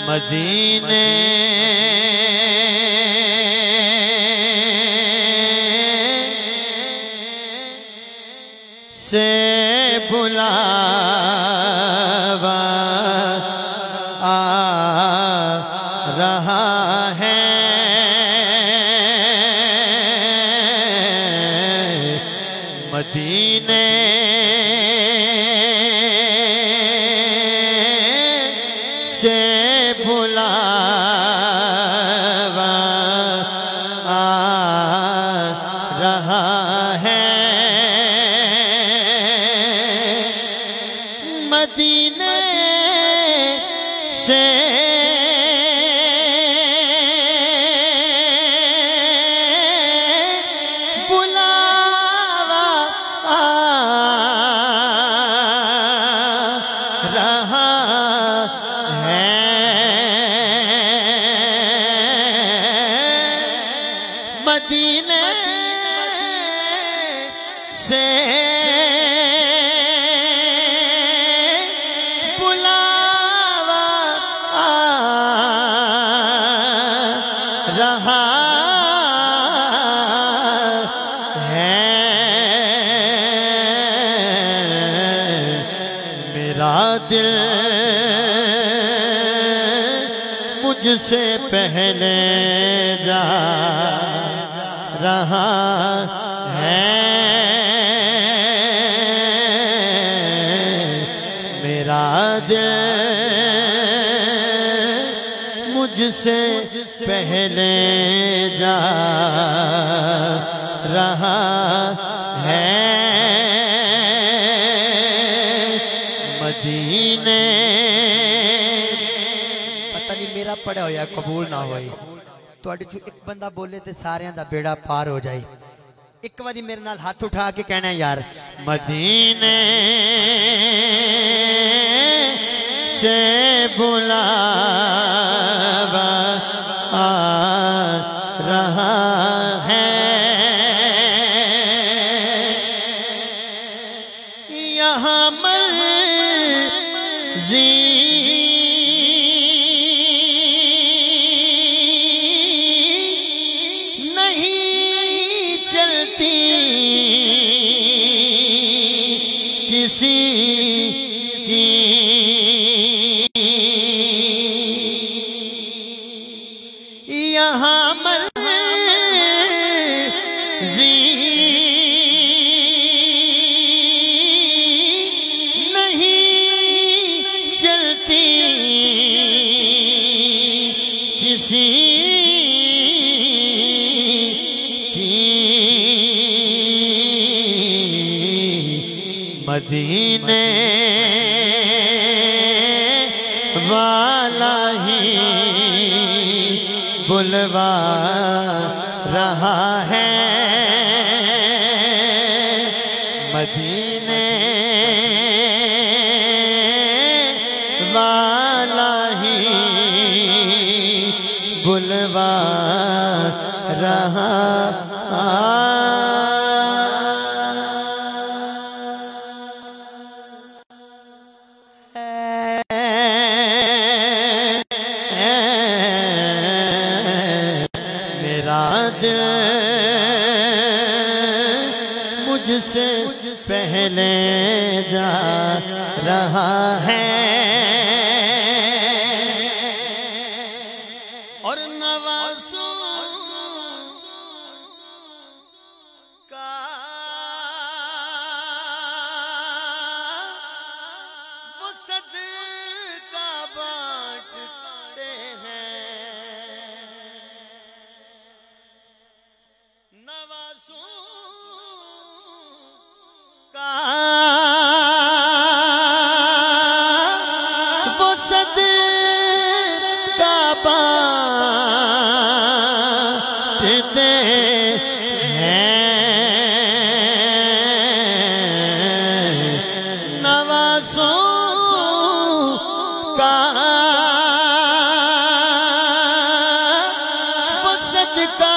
मदीने से बुलावा आ रहा है, मदीने से बुलावा आ रहा है, मदीने से बुलावा आ रहा है, मदीने से बुलावा आ रहा है, मेरा दिल मुझसे पहले जा रहा है, मेरा दिल मुझसे पहले जा रहा है, मदीने पता नहीं मेरा पढ़ा होया कबूल ना होई, तुहाडे चों एक बंदा बोले ते सारियां दा बेड़ा पार हो जाए। एक बारी मेरे नाल हाथ उठा के कहना यार, मदीने से बुलावा आ रहा है, यहाँ मर्ज़ी नहीं चलती किसी की, यहाँ मर्ज़ी नहीं चलती किसी की, मदीने वाला ही बुलवा रहा है, मदीने वाला ही बुलवा रहा दिल मुझसे पहले जा रहा है, और नवाज़ों का वो सदका बांटते हैं, नवाज़ों का वो सदका बांटते हैं, नवाज़ों का वो सदका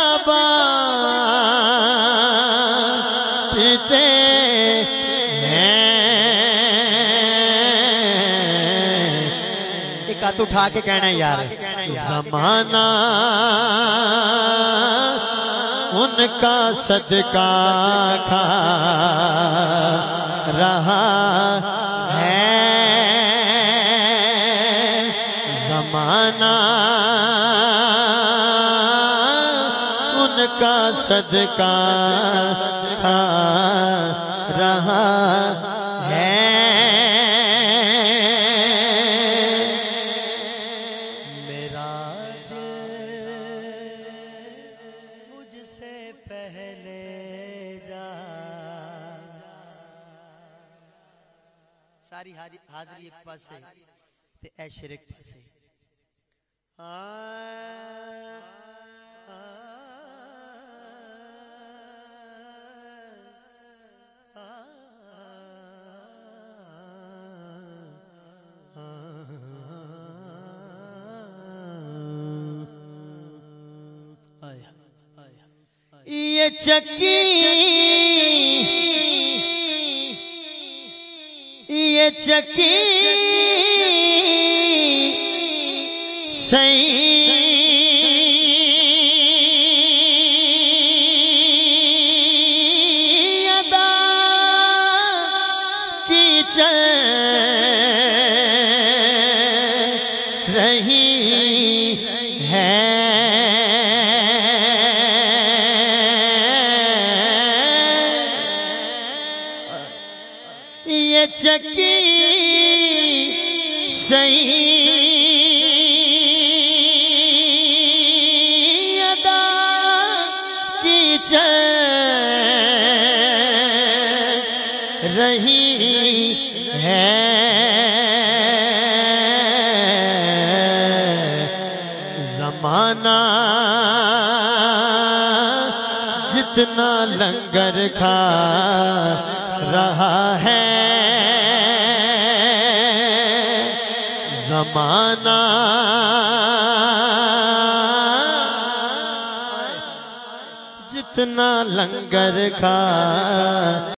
बांटते हैं, एक हाथ उठा के कहना है यार, जमाना उनका सदका खा रहा है, जमाना उनका सदका खा रहा है। मेरा दिल मुझसे पहले जा, सारी हाजरी एक पासे ते ऐ शिरक पासे। ये चक्की सैयदा की चल रही है, ये चक्की सैयदा की चल रही है। जमाना जितना लंगर खा रहा है, जमाना जितना लंगर खा